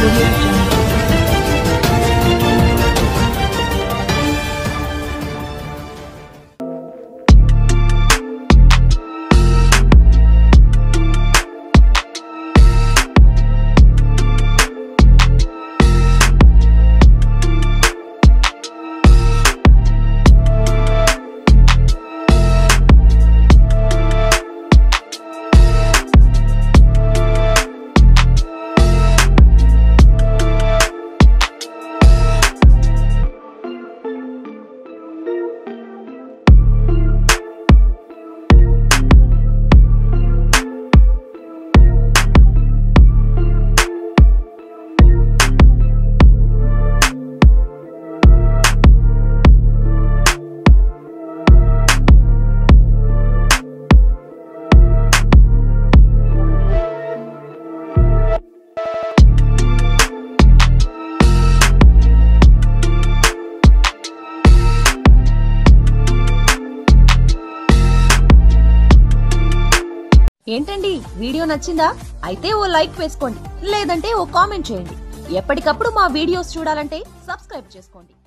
Audio Jungle. ఏంటండి video నచ్చిందా? అయితే ఓ లైక్ వేసుకోండి, లేదంటే ఓ కామెంట్ చేయండి. ఎప్పటికప్పుడు మా వీడియోస్ చూడాలంటే సబ్స్క్రైబ్ చేసుకోండి.